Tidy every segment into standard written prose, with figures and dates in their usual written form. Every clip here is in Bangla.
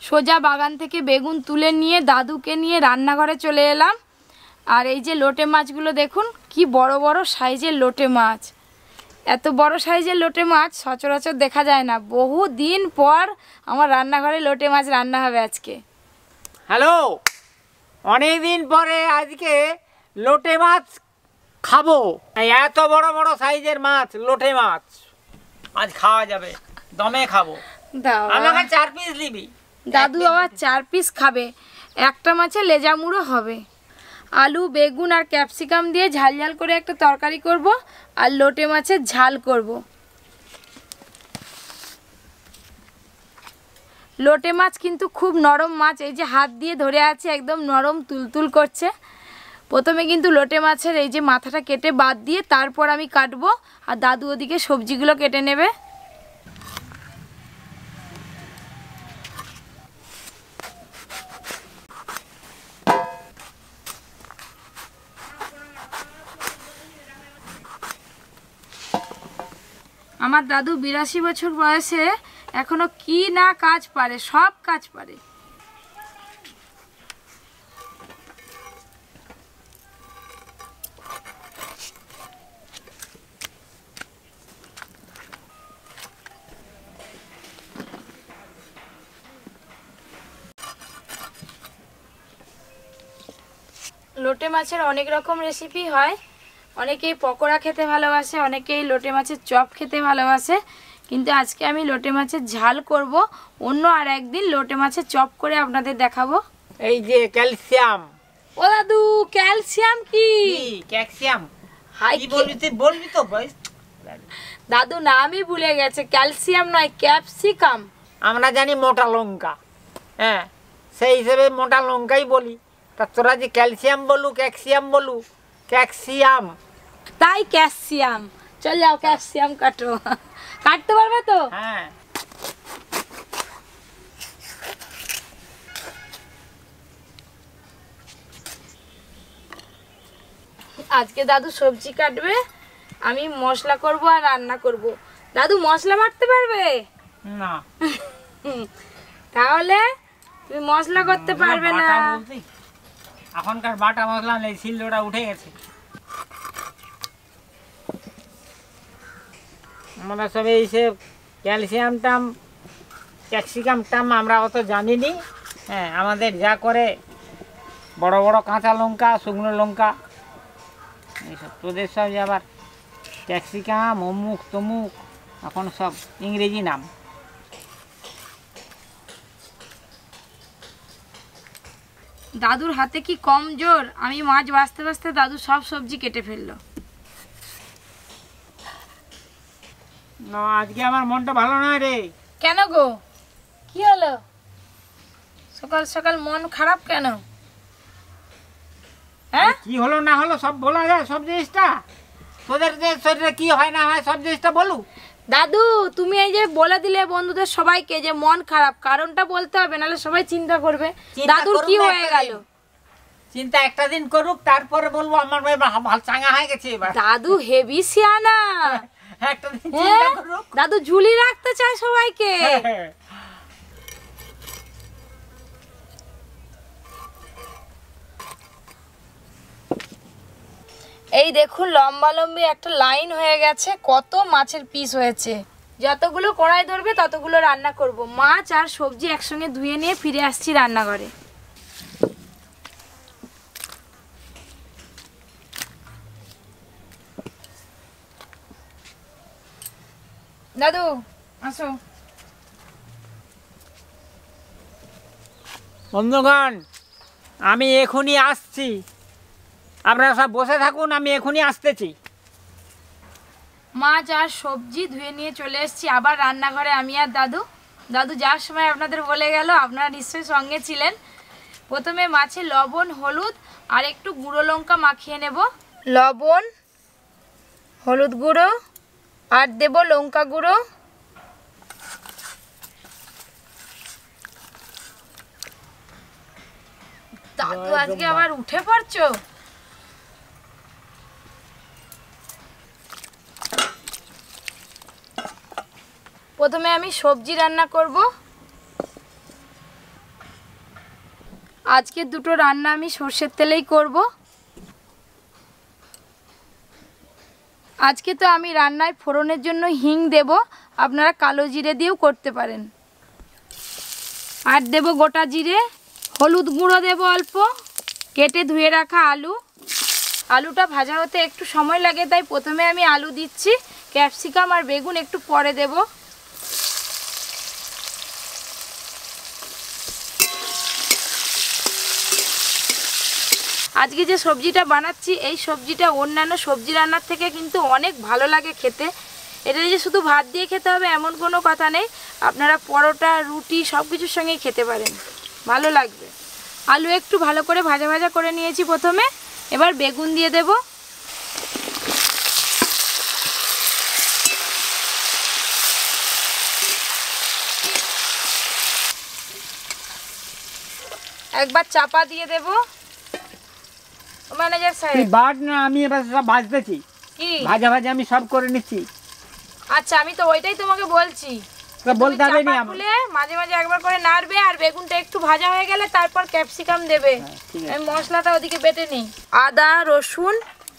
সোজা বাগান থেকে বেগুন তুলে নিয়ে দাদুকে নিয়ে রান্নাঘরে চলে এলাম। আর এই যে লোটে মাছগুলো দেখুন, কি বড় বড় সাইজের লোটে মাছ। এত বড় সাইজের লোটে মাছ সচরাচর দেখা যায় না। বহু দিন পর আমার রান্নাঘরে লোটে মাছ রান্না হবে আজকে। হ্যালো, অনেক দিন পরে আজকে লোটে মাছ খাবো। এত বড় বড় সাইজের মাছ, লোটে মাছ আজ খাওয়া যাবে, দমে খাবো। আমাকে 4 পিস দিবি। দাদু আবার 4 পিস খাবে। একটা মাছের লেজা মুড়ো হবে। আলু, বেগুন আর ক্যাপসিকাম দিয়ে ঝাল ঝাল করে একটা তরকারি করব, আর লোটে মাছের ঝাল করব। লোটে মাছ কিন্তু খুব নরম মাছ। এই যে হাত দিয়ে ধরে আছে, একদম নরম তুলতুল করছে। প্রথমে কিন্তু লোটে মাছের এই যে মাথাটা কেটে বাদ দিয়ে তারপর আমি কাটবো, আর দাদু ওদিকে সবজিগুলো কেটে নেবে। আমার দাদু 82 বছর বয়সে এখনো কি না কাজ পারে, সব কাজ পারে। লোটে মাছের অনেক রকম রেসিপি হয়। অনেকেই পকোড়া খেতে ভালোবাসে, অনেকেই লোটে মাছের চপ খেতে ভালোবাসে, কিন্তু আজকে আমি লোটে মাছের ঝাল করব। অন্য আর একদিন লোটে মাছের চপ করে আপনাদের দেখাবো। এই যে ক্যালসিয়াম। ও দাদু, ক্যালসিয়াম কি? ক্যালসিয়াম হাই কি বলবি তুই? বলবি তো ভাই। দাদু নামই ভুলে গেছে, ক্যালসিয়াম নয়, ক্যাপসিকাম। আমরা জানি মোটা লঙ্কা, হ্যাঁ, সেই হিসেবে মোটা লঙ্কাই বলি। তা তোরা যে ক্যালসিয়াম বলু, ক্যালসিয়াম বলু, ক্যালসিয়াম। তাই ক্যালসিয়াম। চল যাও, ক্যালসিয়াম কাটো। কাটতে পারবে তো? হ্যাঁ। আজকে দাদু সবজি কাটবে, আমি মশলা করব আর রান্না করব। দাদু মশলা বাটতে পারবে না? তাহলে তুমি মশলা করতে পারবে না। এখনকার বাটা মশলা নেই, শিলনোড়া উঠে গেছে। আমরা সব এই সে ক্যালসিয়াম টাম, ক্যাপসিকাম টাম আমরা অত জানিনি। হ্যাঁ, আমাদের যা করে বড় বড় কাঁচা লঙ্কা, শুকনো লঙ্কা, এইসব। তোদের সব আবার ক্যাপসিকাম, অমুক তমুক, এখন সব ইংরেজি নাম। দাদুর হাতে কি কম জোর? আমি মাছ বাছতে বাছতে দাদু সব সবজি কেটে ফেললো। না, আজকে আমার মনটা ভালো নয় রে। কেন গো, কি হলো? সকাল সকাল মন খারাপ কেন? হ্যাঁ, কি হলো না হলো সব বলা যায়? সব জিনিসটা তোদের যে শরীরে কি হয় না হয় সব জিনিসটা বলু। দাদু তুমি এই যে বলে দিলে বন্ধুদের সবাইকে যে মন খারাপ, কারণটা বলতে হবে, নাহলে সবাই চিন্তা করবে দাদুর কি হয়ে গেল। চিন্তা একটা দিন করুক, তারপরে বলবো আমার ভাই ভালো চাঙ্গা হয়ে গেছে এবার। দাদু হেভি সিয়ানা। একটা দিন চিন্তা করুক। দাদু ঝুলি রাখতে চায় সবাইকে। এই দেখুন, লম্বা লম্বি একটা লাইন হয়ে গেছে। কত মাছের পিস হয়েছে। যতগুলো কড়াই ধরবে ততগুলো রান্না করব। মাছ আর সবজি একসঙ্গে ধুয়ে নিয়ে ফিরে আসছি রান্নাঘরে। দাদু আসো। বন্ধুগণ, আমি এখনই আসছি, আপনারা সব বসে থাকুন, আমি এখনই আসতেছি। মাছ আর সবজি ধুয়ে নিয়ে চলে এসেছি আবার রান্নাঘরে আমি আর দাদু। দাদু যাওয়ার সময় আপনাদের বলে গেল, আপনারা নিশ্চয়ই সঙ্গে ছিলেন। প্রথমে মাছে লবণ, হলুদ আর একটু গুঁড়ো লঙ্কা মাখিয়ে নেব। লবণ, হলুদ গুঁড়ো আর দেব লঙ্কা গুঁড়ো। দাদু আজকে আবার উঠে পড়ছো? প্রথমে আমি সবজি রান্না করব। আজকে দুটো রান্না আমি সর্ষের তেলেই করব। আজকে তো আমি রান্নায় ফোড়নের জন্য হিং দেব, আপনারা কালো জিরে দিয়েও করতে পারেন। আর দেব গোটা জিরে, হলুদ গুঁড়ো দেব অল্প, কেটে ধুয়ে রাখা আলু। আলুটা ভাজা হতে একটু সময় লাগে, তাই প্রথমে আমি আলু দিচ্ছি, ক্যাপসিকাম আর বেগুন একটু পরে দেব। আজকে যে সবজিটা বানাচ্ছি এই সবজিটা অন্যান্য সবজি রান্নার থেকে কিন্তু অনেক ভালো লাগে খেতে। এটা যে শুধু ভাত দিয়ে খেতে হবে এমন কোনো কথা নেই, আপনারা পরোটা রুটি সব কিছুর সঙ্গেই খেতে পারেন, ভালো লাগবে। আলু একটু ভালো করে ভাজা ভাজা করে নিয়েছি প্রথমে, এবার বেগুন দিয়ে দেব। একবার চাপা দিয়ে দেব। ম্যানেজার সাহেব বাদ না, আমি এবার সব ভাজতেছি, কি ভাজা ভাজা আমি সব করে নিচ্ছি। আচ্ছা, আমি তো ওইটাই তোমাকে বলছি, বলতে হবে না, খুলে মাঝে মাঝে একবার করে নাড়বে, আর বেগুনটা একটু ভাজা হয়ে গেলে তারপর ক্যাপসিকাম দেবে। আমি মশলাটা ওদিকে বেটে নিই। আদা রসুন,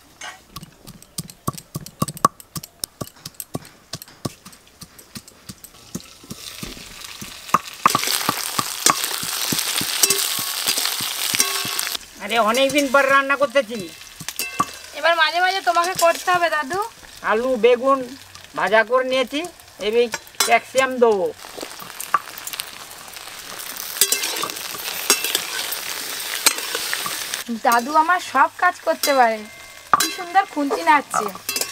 আরে অনেকদিন পর রান্না করতেছি, এবার মাঝে মাঝে তোমাকে করতে হবে দাদু। আলু বেগুন ভাজা করে নিয়েছি, এবার ক্যাপসিকাম দেবো। দাদু আমার সব কাজ করতে পারে, কি সুন্দর খুন্তি নাড়ছে।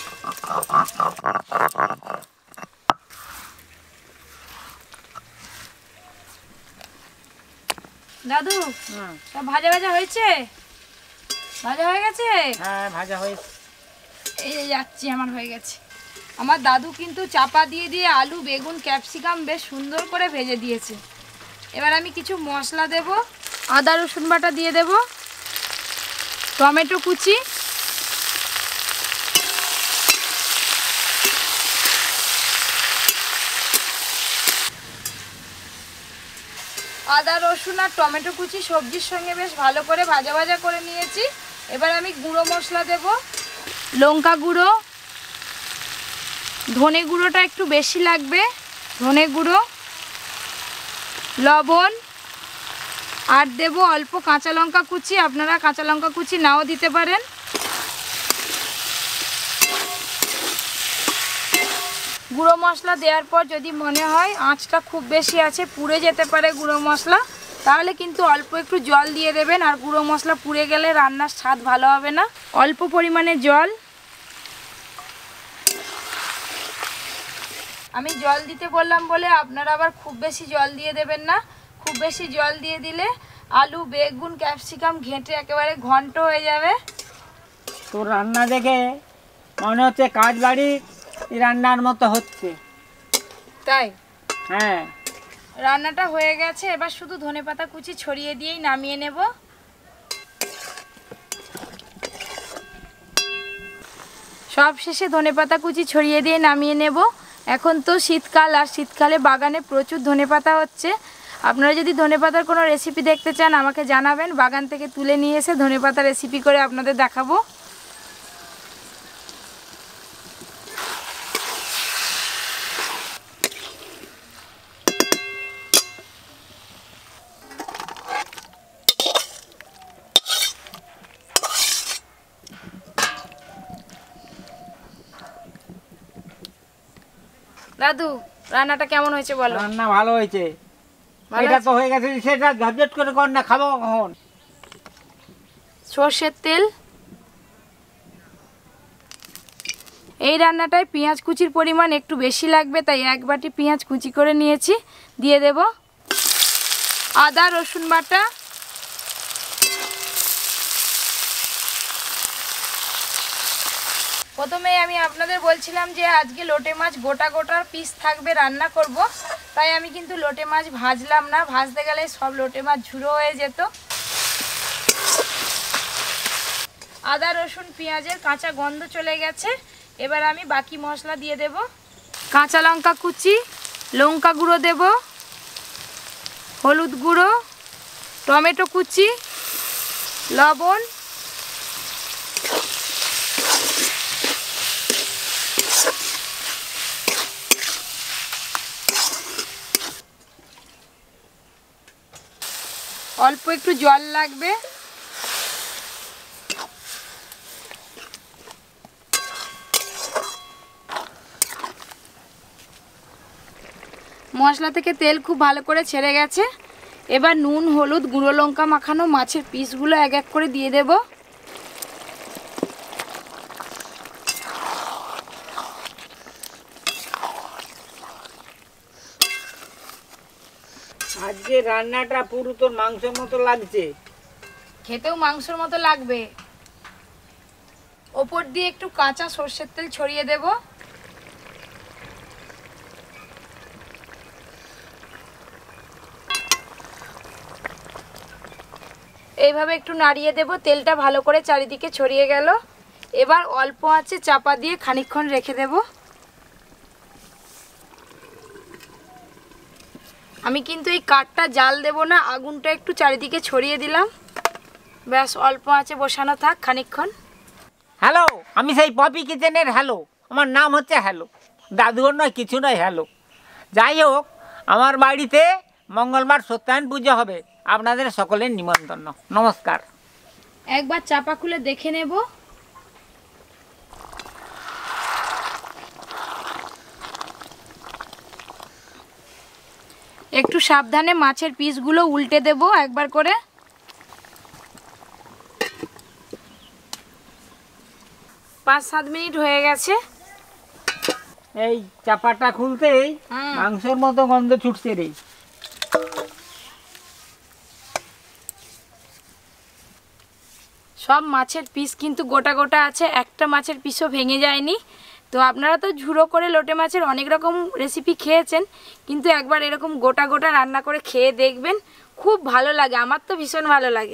দাদু সব ভাজা ভাজা হয়েছে? ভাজা হয়ে গেছে? হ্যাঁ ভাজা হয়েছে। এই যে যাচ্ছি, আমার হয়ে গেছে। আমার দাদু কিন্তু চাপা দিয়ে দিয়ে আলু বেগুন ক্যাপসিকাম বেশ সুন্দর করে ভেজে দিয়েছে। এবার আমি কিছু মশলা দেব। আদা রসুন বাটা দিয়ে দেব, টমেটো কুচি, আদা রসুন আর টমেটো কুচি সবজির সঙ্গে বেশ ভালো করে ভাজা ভাজা করে নিয়েছি। এবার আমি গুঁড়ো মশলা দেব, লঙ্কা গুঁড়ো, ধনে গুঁড়োটা একটু বেশি লাগবে, ধনে গুঁড়ো, লবণ, আর দেব অল্প কাঁচা লঙ্কা কুচি, আপনারা কাঁচা লঙ্কা কুচি নাও দিতে পারেন। গুঁড়ো মশলা দেওয়ার পর যদি মনে হয় আঁচটা খুব বেশি আছে, পুড়ে যেতে পারে গুঁড়ো মশলা, তাহলে কিন্তু অল্প একটু জল দিয়ে দেবেন। আর গুঁড়ো মশলা পুড়ে গেলে রান্নার স্বাদ ভালো হবে না। অল্প পরিমাণে জল, আমি জল দিতে বললাম বলে আপনারা আবার খুব বেশি জল দিয়ে দেবেন না। খুব বেশি জল দিয়ে দিলে আলু বেগুন ক্যাপসিকাম ঘেঁটে একেবারে ঘন্ট হয়ে যাবে। তো রান্না দেখে মনে হচ্ছে কাজ বাড়ি রান্নার মতো হচ্ছে, তাই? হ্যাঁ। রান্নাটা হয়ে গেছে, এবার শুধু ধনেপাতা কুচি ছড়িয়ে দিয়েই নামিয়ে নেব। সব শেষে ধনেপাতা কুচি ছড়িয়ে দিয়ে নামিয়ে নেব। এখন তো শীতকাল, আর শীতকালে বাগানে প্রচুর ধনেপাতা হচ্ছে। আপনারা যদি ধনেপাতার কোনো রেসিপি দেখতে চান আমাকে জানাবেন, বাগান থেকে তুলে নিয়ে এসে ধনেপাতা রেসিপি করে আপনাদের দেখাবো। দাদু রান্নাটা কেমন হয়েছে বলো? রান্না ভালো হয়েছে, এটা তো হয়ে গেছে, সেটা ঝটঝট করে কর না, খাবো কখন? সর্ষের তেল, এই রান্নাটায় পেঁয়াজ কুচির পরিমাণ একটু বেশি লাগবে, তাই এক বাটি পেঁয়াজ কুচি করে নিয়েছি, দিয়ে দেব। আদা রসুন বাটা, প্রথমে আমি আপনাদের বলছিলাম যে আজকে লোটে মাছ গোটা গোটা পিস থাকবে, রান্না করব, তাই আমি কিন্তু লোটে মাছ ভাজলাম না, ভাজতে গেলে সব লোটে মাছ ঝুড়ো হয়ে যেত। আদা রসুন পেঁয়াজের কাঁচা গন্ধ চলে গেছে, এবার আমি বাকি মশলা দিয়ে দেব। কাঁচা লঙ্কা কুচি, লঙ্কা গুঁড়ো দেব, হলুদ গুঁড়ো, টমেটো কুচি, লবণ, অল্প একটু জল লাগবে। মশলা থেকে তেল খুব ভালো করে ছেড়ে গেছে। এবার নুন, হলুদ, গুঁড়ো লঙ্কা মাখানো মাছের পিসগুলো এক এক করে দিয়ে দেব। আজকে রান্নাটা পুরো তোর মাংসের মতো লাগছে। খেতেও মাংসের মতো লাগবে। ওপর দিয়ে একটু কাঁচা সর্ষের তেল ছড়িয়ে দেব। এইভাবে একটু নাড়িয়ে দেব। তেলটা ভালো করে চারিদিকে ছড়িয়ে গেল। এবার অল্প আঁচে চাপা দিয়ে খানিকক্ষণ রেখে দেব। আমি কিন্তু এই কাঠটা জাল দেব না, আগুনটা একটু চারিদিকে ছড়িয়ে দিলাম। ব্যাস, অল্প আঁচে বসানো থাক খানিকক্ষণ। হ্যালো, আমি সেই পপি কিচেনের হ্যালো। আমার নাম হচ্ছে হ্যালো, দাদুর নয়, কিছু নয়, হ্যালো। যাই হোক, আমার বাড়িতে মঙ্গলবার সত্যায়ন পুজো হবে। আপনাদের সকলের নিমন্ত্রণ। নমস্কার। একবার চাপা খুলে দেখে নেব। একটু সাবধানে মাছের পিসগুলো উল্টে দেব একবার করে। পাঁচ সাত মিনিট হয়ে গেছে। এই চাপাটা খুলতেই মাংসের মতো গন্ধ ছুটছে রে। সব মাছের পিস কিন্তু গোটা গোটা আছে, একটা মাছের পিসও ভেঙে যায়নি। তো আপনারা তো ঝুড়ো করে লোটে মাছের অনেক রকম রেসিপি খেয়েছেন, কিন্তু একবার এরকম গোটা গোটা রান্না করে খেয়ে দেখবেন, খুব ভালো লাগে। আমার তো ভীষণ ভালো লাগে।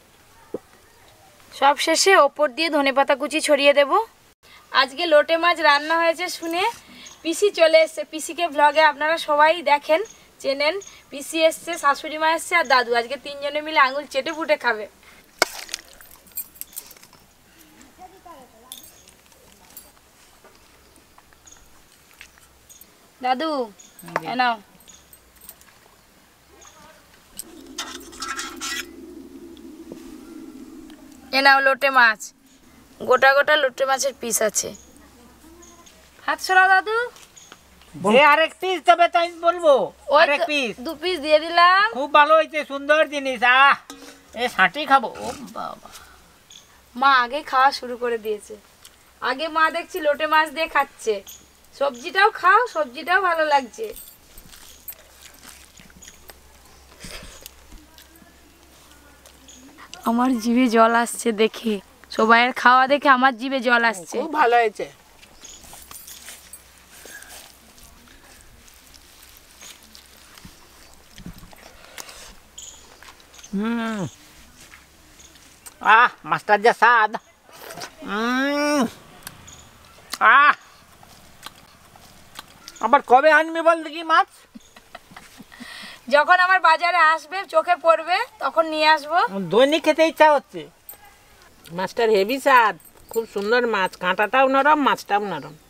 সব শেষে ওপর দিয়ে ধনেপাতা কুচি ছড়িয়ে দেব। আজকে লোটে মাছ রান্না হয়েছে শুনে পিসি চলে এসছে। পিসিকে ব্লগে আপনারা সবাই দেখেন, চেনেন। পিসি এসছে, শাশুড়ি মা এসছে আর দাদু। আজকে তিনজনে মিলে আঙুল চেটে ফুটে খাবে। দাদু, নাও। এ নাও লোটে মাছ। গোটা গোটা লোটে মাছের পিস আছে। হাত সরা দাদু। আরেক পিস তবে তো আমি বলবো, আরেক পিস। 2 পিস দিয়ে দিলাম। খুব ভালো হয়েছে, সুন্দর জিনিস। এ সাঁটি খাবো। ও বাবা, মা আগে খাওয়া শুরু করে দিয়েছে। আগে মা দেখছি লোটে মাছ দিয়ে খাচ্ছে। সবজিটাও খাও, সবজিটাও ভালো লাগছে। আমার জিভে জল আসছে দেখে, সবাইয়ের খাওয়া দেখে আমার জিভে জল আসছে। খুব ভালো হয়েছে। মাছটার যা স্বাদ। আবার কবে আনবি বল দেখি মাছ? যখন আমার বাজারে আসবে, চোখে পড়বে, তখন নিয়ে আসবো। দৈনিক খেতে ইচ্ছা হচ্ছে। মাছটার হেভি স্বাদ, খুব সুন্দর মাছ, কাঁটাটাও নরম, মাছটাও নরম।